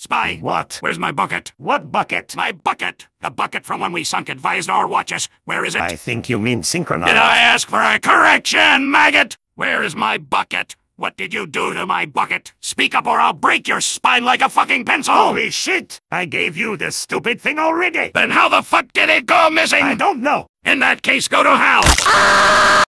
Spy! What? Where's my bucket? What bucket? My bucket! The bucket from when we sunk advised our watches. Where is it? I think you mean synchronized. Did I ask for a correction, maggot? Where is my bucket? What did you do to my bucket? Speak up or I'll break your spine like a fucking pencil! Holy shit! I gave you this stupid thing already! Then how the fuck did it go missing? I don't know! In that case, go to hell!